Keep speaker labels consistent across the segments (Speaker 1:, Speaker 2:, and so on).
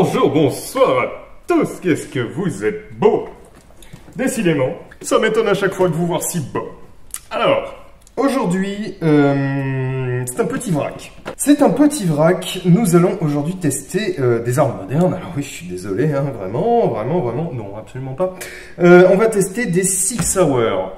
Speaker 1: Bonjour, bonsoir à tous, qu'est-ce que vous êtes beaux. Décidément, ça m'étonne à chaque fois de vous voir si beau. Alors, aujourd'hui, c'est un petit vrac. C'est un petit vrac, nous allons aujourd'hui tester des armes modernes. Alors oui, je suis désolé, hein, vraiment, non, absolument pas. On va tester des Sig Sauer.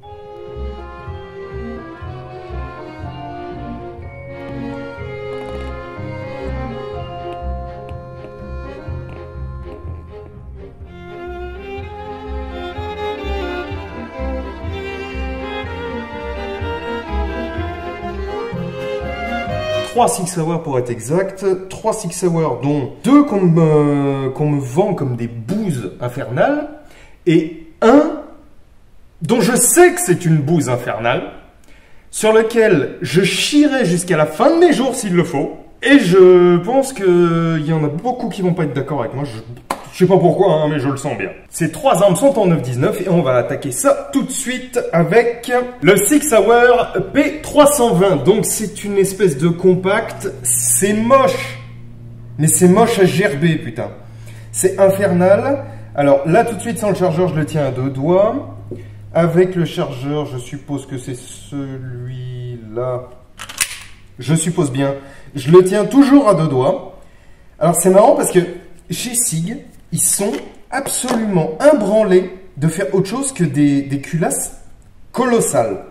Speaker 1: Trois Sig Sauer pour être exact, 3 Sig Sauer dont 2 qu'on me vend comme des bouses infernales et un dont je sais que c'est une bouse infernale sur lequel je chierai jusqu'à la fin de mes jours s'il le faut et je pense qu'il y en a beaucoup qui vont pas être d'accord avec moi, je sais pas pourquoi, hein, mais je le sens bien. Ces 3 armes sont en 9,19 et on va attaquer ça tout de suite avec le Sig Sauer P320. Donc c'est une espèce de compact, c'est moche, mais c'est moche à gerber, putain. C'est infernal. Alors là tout de suite sans le chargeur, je le tiens à 2 doigts. Avec le chargeur, je suppose que c'est celui-là. Je suppose bien. Je le tiens toujours à 2 doigts. Alors c'est marrant parce que chez Sig, ils sont absolument imbranlés de faire autre chose que des culasses colossales.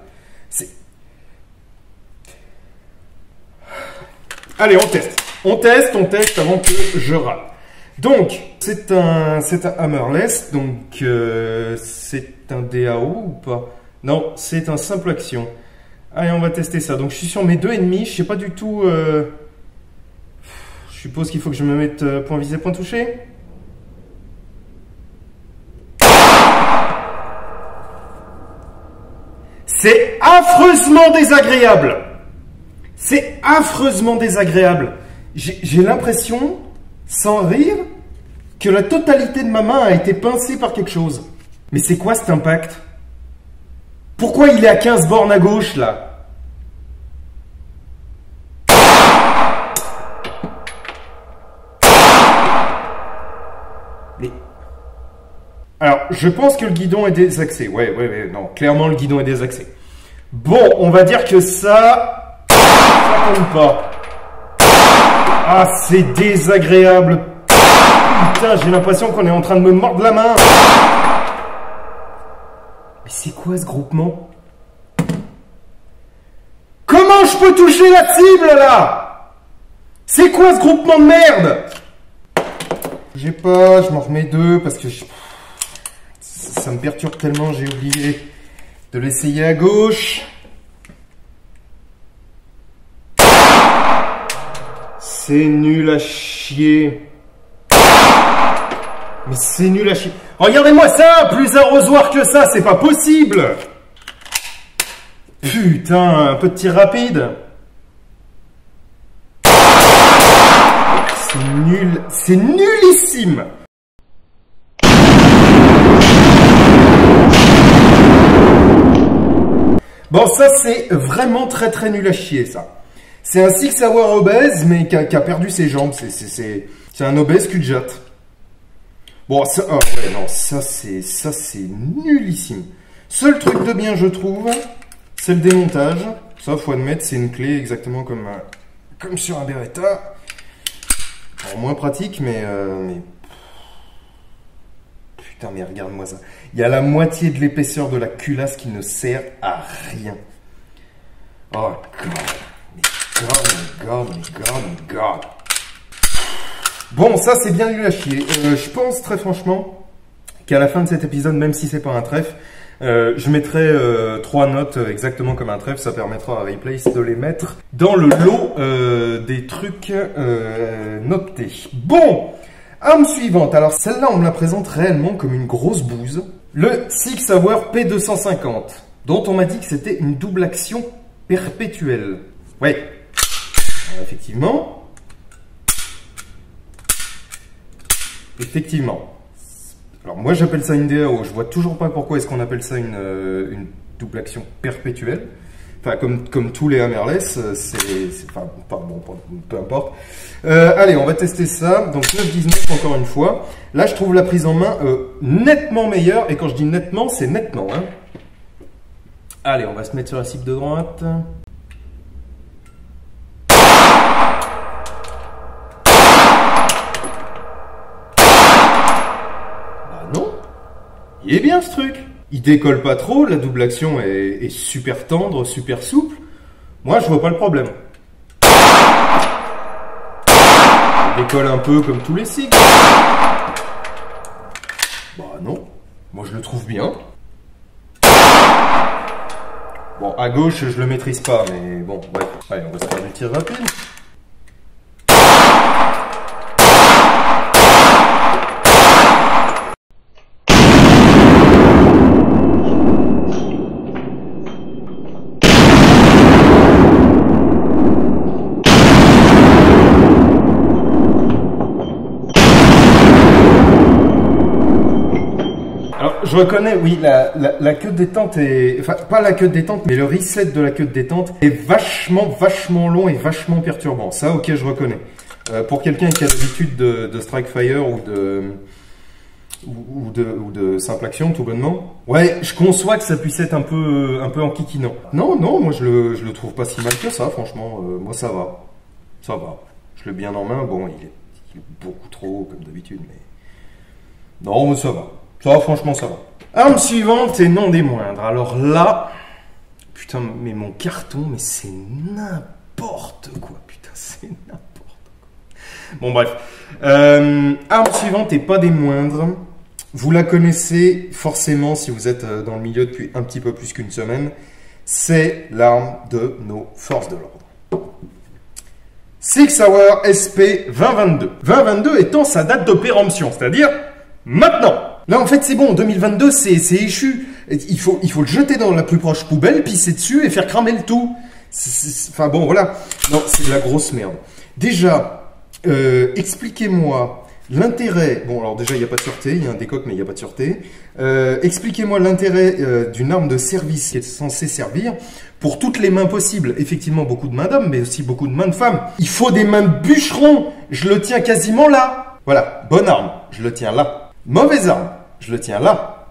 Speaker 1: Allez, on teste. On teste avant que je râle. Donc, c'est un hammerless, donc c'est un DAO ou pas? Non, c'est un simple action. Allez, on va tester ça. Donc, je suis sur mes 2,5, je sais pas du tout... Je suppose qu'il faut que je me mette point visé, point touché. C'est affreusement désagréable. C'est affreusement désagréable. J'ai l'impression, sans rire, que la totalité de ma main a été pincée par quelque chose. Mais c'est quoi cet impact? Pourquoi il est à 15 bornes à gauche, là? Alors, je pense que le guidon est désaxé. Ouais, non, clairement le guidon est désaxé. Bon, on va dire que ça compte pas. Ah, c'est désagréable. Putain, j'ai l'impression qu'on est en train de me mordre la main. Mais c'est quoi ce groupement? Comment je peux toucher la cible, là? C'est quoi ce groupement de merde? J'ai pas, je m'en remets 2 parce que ça me perturbe tellement, j'ai oublié de l'essayer à gauche. C'est nul à chier. Mais c'est nul à chier. Regardez-moi ça, plus arrosoir que ça, c'est pas possible. Putain, un peu de tir rapide. C'est nullissime. Bon, ça c'est vraiment très nul à chier, ça. C'est un Sig Sauer obèse, mais qui a perdu ses jambes. C'est un obèse cul de jatte. Bon, ça, oh, ouais, non, ça c'est nullissime. Seul truc de bien, je trouve, c'est le démontage. Ça, faut admettre, c'est une clé exactement comme sur un Beretta. Alors, moins pratique, mais... Putain, mais regarde-moi ça. Il y a la moitié de l'épaisseur de la culasse qui ne sert à rien. Oh, God. Bon, ça, c'est bien nul à chier. Je pense, très franchement, qu'à la fin de cet épisode, même si c'est pas un trèfle, je mettrai 3 notes exactement comme un trèfle. Ça permettra à Replace de les mettre dans le lot des trucs notés. Bon, arme suivante. Alors celle-là, on me la présente réellement comme une grosse bouse. Le Sig Sauer P250, dont on m'a dit que c'était une double action perpétuelle. Ouais, alors, effectivement. Alors moi j'appelle ça une DAO, je vois toujours pas pourquoi est-ce qu'on appelle ça une double action perpétuelle. Enfin, comme tous les hammerless, enfin, bon, peu importe. Allez, on va tester ça. Donc 9,19 encore une fois. Là, je trouve la prise en main nettement meilleure. Et quand je dis nettement, c'est nettement. Hein. Allez, on va se mettre sur la cible de droite. Bah non. Il est bien ce truc. Il décolle pas trop, la double action est super tendre, super souple. Moi, je vois pas le problème. Il décolle un peu comme tous les SIG. Bah non, moi je le trouve bien. Bon, à gauche, je le maîtrise pas, mais bon, bref. Allez, on va se faire du tir rapide. Je reconnais, oui, la queue de détente est... Enfin, pas la queue de détente, mais le reset de la queue de détente est vachement long et vachement perturbant. Ça, ok, je reconnais. Pour quelqu'un qui a l'habitude de Strike Fire ou de simple action, tout bonnement. Ouais, je conçois que ça puisse être un peu enquiquinant. Non, moi je le trouve pas si mal que ça, franchement. Moi, ça va. Ça va. Je l'ai bien en main. Bon, il est beaucoup trop haut, comme d'habitude, mais... Non, mais ça va. Ça, franchement, ça va. Arme suivante et non des moindres. Alors là, putain, mais mon carton, mais c'est n'importe quoi. Putain, c'est n'importe quoi. Bon, bref. Arme suivante et pas des moindres. Vous la connaissez forcément si vous êtes dans le milieu depuis un petit peu plus qu'une semaine. C'est l'arme de nos forces de l'ordre. Sig Sauer SP 2022. 2022 étant sa date de péremption, c'est-à-dire maintenant. Là, en fait, c'est bon, 2022, c'est échu. Il faut le jeter dans la plus proche poubelle, pisser dessus et faire cramer le tout. Enfin, bon, voilà. Non, c'est de la grosse merde. Déjà, expliquez-moi l'intérêt... Bon, alors déjà, il n'y a pas de sûreté. Il y a un décoque, mais il n'y a pas de sûreté. Expliquez-moi l'intérêt d'une arme de service qui est censée servir pour toutes les mains possibles. Effectivement, beaucoup de mains d'hommes, mais aussi beaucoup de mains de femmes. Il faut des mains de bûcheron. Je le tiens quasiment là. Voilà, bonne arme. Je le tiens là. Mauvaise arme, je le tiens là.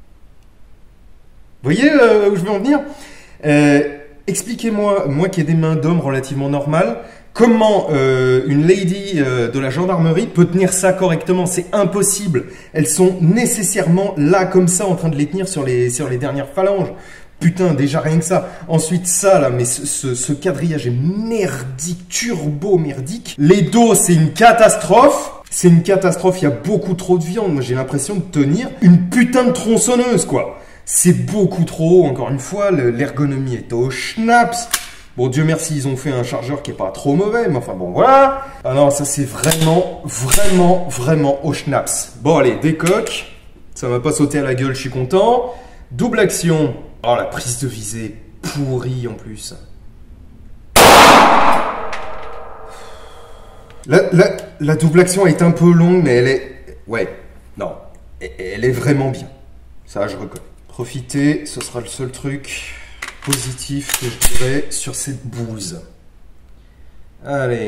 Speaker 1: Vous voyez où je veux en venir? Expliquez-moi, moi qui ai des mains d'homme relativement normales, comment une lady de la gendarmerie peut tenir ça correctement? C'est impossible. Elles sont nécessairement là comme ça en train de les tenir sur les dernières phalanges. Putain, déjà rien que ça. Ensuite ça là, mais ce quadrillage est merdique, turbo merdique. Les dos, c'est une catastrophe. C'est une catastrophe, il y a beaucoup trop de viande. Moi, j'ai l'impression de tenir une putain de tronçonneuse, quoi. C'est beaucoup trop haut, encore une fois. L'ergonomie est au schnaps. Bon, Dieu merci, ils ont fait un chargeur qui est pas trop mauvais, mais enfin bon, voilà. Ah non, ça c'est vraiment au schnaps. Bon, allez, décoque. Ça m'a pas sauté à la gueule, je suis content. Double action. Oh, la prise de visée pourrie en plus. La double action est un peu longue, mais elle est... Ouais, non, elle est vraiment bien. Ça, je reconnais. Profitez, ce sera le seul truc positif que je dirais sur cette bouse. Allez.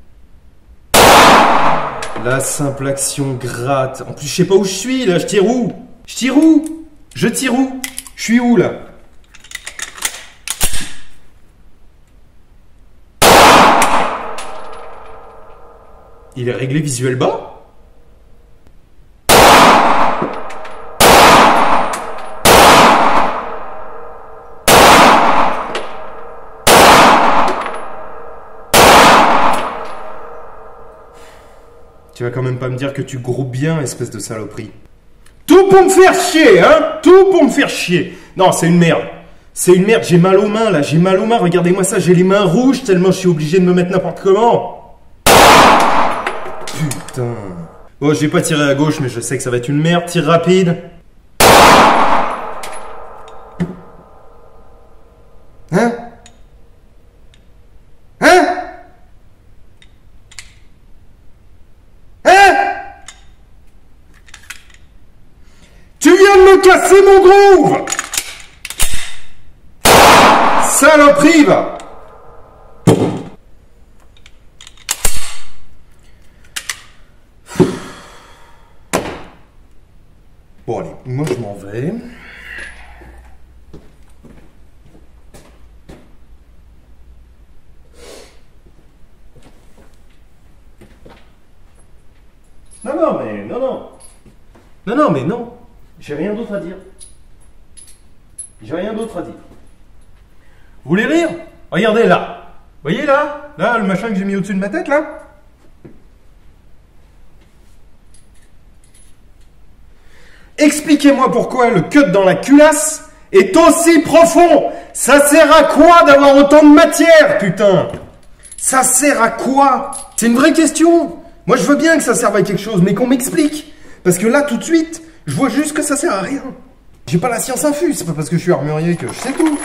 Speaker 1: La simple action gratte. En plus, je sais pas où je suis, là. Je tire où? Je tire où? Je tire où? Je suis où, là? Il est réglé visuel bas? Tu vas quand même pas me dire que tu groupes bien, espèce de saloperie. Tout pour me faire chier, hein? Tout pour me faire chier. Non, c'est une merde. C'est une merde, j'ai mal aux mains, là. J'ai mal aux mains, regardez-moi ça. J'ai les mains rouges tellement je suis obligé de me mettre n'importe comment. Putain. Bon, je vais pas tirer à gauche, mais je sais que ça va être une merde. Tire rapide. Hein? Hein? Hein? Tu viens de me casser mon groove! Salope! saloperie, va. Bon allez, moi je m'en vais. Non, mais non. Non, mais non. J'ai rien d'autre à dire. J'ai rien d'autre à dire. Vous voulez rire? Regardez là. Vous voyez là? Là, le machin que j'ai mis au-dessus de ma tête là? Expliquez-moi pourquoi le cut dans la culasse est aussi profond. Ça sert à quoi d'avoir autant de matière, putain? Ça sert à quoi? C'est une vraie question. Moi, je veux bien que ça serve à quelque chose, mais qu'on m'explique. Parce que là, tout de suite, je vois juste que ça sert à rien. J'ai pas la science infuse, c'est pas parce que je suis armurier que je sais tout.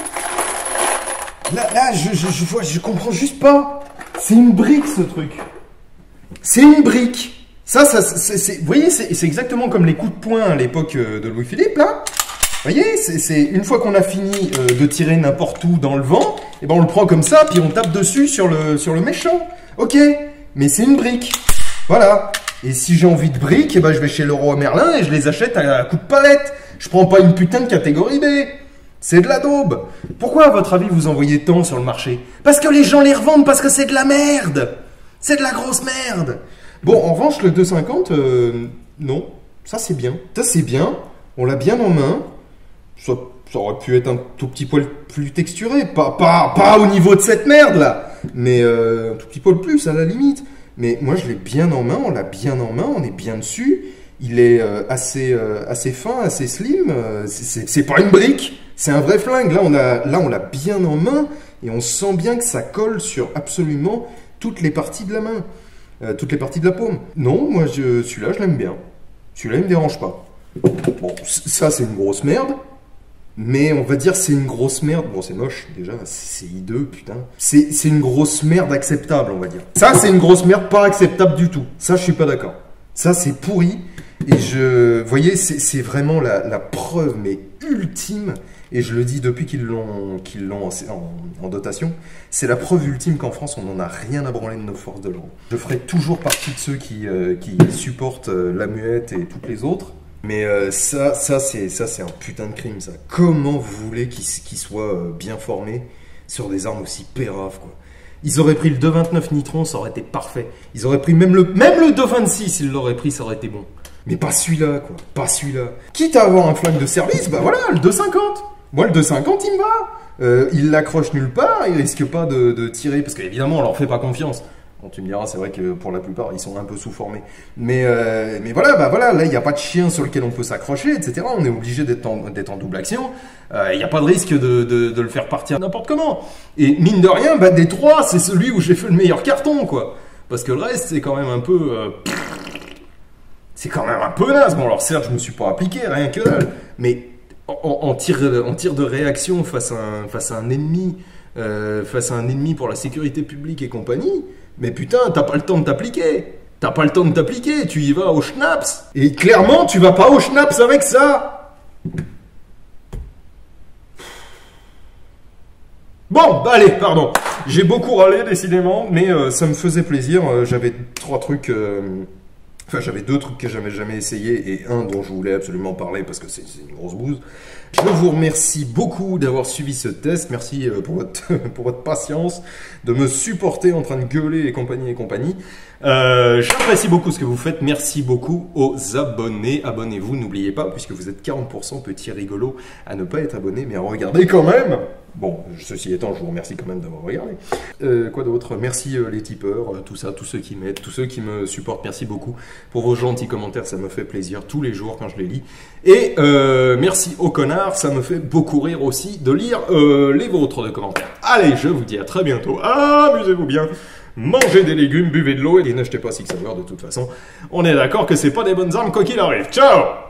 Speaker 1: Là, je comprends juste pas. C'est une brique, ce truc. C'est une brique. Ça, vous voyez, c'est exactement comme les coups de poing à l'époque de Louis-Philippe, là. Vous voyez, c'est une fois qu'on a fini de tirer n'importe où dans le vent, et ben on le prend comme ça, puis on tape dessus sur le méchant. Ok, mais c'est une brique. Voilà. Et si j'ai envie de briques, et ben je vais chez Leroy Merlin et je les achète à coup de palette. Je prends pas une putain de catégorie B. C'est de la daube. Pourquoi, à votre avis, vous envoyez tant sur le marché? Parce que les gens les revendent, parce que c'est de la merde. C'est de la grosse merde. Bon, en revanche, le 2,50, non. Ça, c'est bien. Ça, c'est bien. On l'a bien en main. Ça aurait pu être un tout petit poil plus texturé. Pas au niveau de cette merde, là. Mais un tout petit poil plus, à la limite. Mais moi, je l'ai bien en main. On l'a bien en main. On est bien dessus. Il est assez fin, assez slim. C'est pas une brique. C'est un vrai flingue. Là, on l'a bien en main. Et on sent bien que ça colle sur absolument toutes les parties de la main. Toutes les parties de la paume. Non, moi, celui-là, je l'aime bien. Celui-là, il me dérange pas. Bon, ça, c'est une grosse merde. Mais on va dire c'est une grosse merde. Bon, c'est moche, déjà. C'est hideux, putain. C'est une grosse merde acceptable, on va dire. Ça, c'est une grosse merde pas acceptable du tout. Ça, je suis pas d'accord. Ça, c'est pourri. Et vous voyez, c'est vraiment la preuve, mais ultime. Et je le dis depuis qu'ils l'ont en dotation, c'est la preuve ultime qu'en France, on n'en a rien à branler de nos forces de l'ordre. Je ferai toujours partie de ceux qui supportent la muette et toutes les autres. Mais ça c'est un putain de crime, ça. Comment vous voulez qu'ils soient bien formés sur des armes aussi péraves, quoi? Ils auraient pris le 2,29 Nitron, ça aurait été parfait. Ils auraient pris même le 2,26, ils l'auraient pris, ça aurait été bon. Mais pas celui-là, quoi. Pas celui-là. Quitte à avoir un flingue de service, bah voilà, le 2,50. Moi, le 2,50, il me va. Il l'accroche nulle part, il risque pas de tirer, parce qu'évidemment, on leur fait pas confiance. Bon, tu me diras, c'est vrai que pour la plupart, ils sont un peu sous-formés. Mais voilà, bah voilà, là, il n'y a pas de chien sur lequel on peut s'accrocher, etc. On est obligé d'être en double action. Il n'y a pas de risque de le faire partir n'importe comment. Et mine de rien, bah, des trois, c'est celui où j'ai fait le meilleur carton, quoi. Parce que le reste, c'est quand même un peu... c'est quand même un peu naze. Bon, alors certes, je me suis pas appliqué, rien que dalle. Mais en tir de réaction face à un ennemi, pour la sécurité publique et compagnie, mais putain, t'as pas le temps de t'appliquer. T'as pas le temps de t'appliquer, tu y vas au schnaps. Et clairement, tu vas pas au schnaps avec ça. Bon, bah allez, pardon. J'ai beaucoup râlé, décidément, mais ça me faisait plaisir. J'avais j'avais deux trucs que j'avais jamais essayé et un dont je voulais absolument parler parce que c'est une grosse bouse. Je vous remercie beaucoup d'avoir suivi ce test. Merci pour votre patience, de me supporter en train de gueuler et compagnie. J'apprécie beaucoup ce que vous faites. Merci beaucoup aux abonnés. Abonnez-vous, n'oubliez pas, puisque vous êtes 40% petits rigolos à ne pas être abonnés, mais à regarder quand même. Bon, ceci étant, je vous remercie quand même d'avoir regardé. Quoi d'autre? Merci les tipeurs, tout ça, tous ceux qui m'aident, tous ceux qui me supportent. Merci beaucoup pour vos gentils commentaires, ça me fait plaisir tous les jours quand je les lis. Et merci aux connards, ça me fait beaucoup rire aussi de lire les vôtres de commentaires. Allez, je vous dis à très bientôt. Amusez-vous bien. Mangez des légumes, buvez de l'eau et n'achetez pas Six Hour de toute façon. On est d'accord que c'est pas des bonnes armes quoi qu'il arrive. Ciao!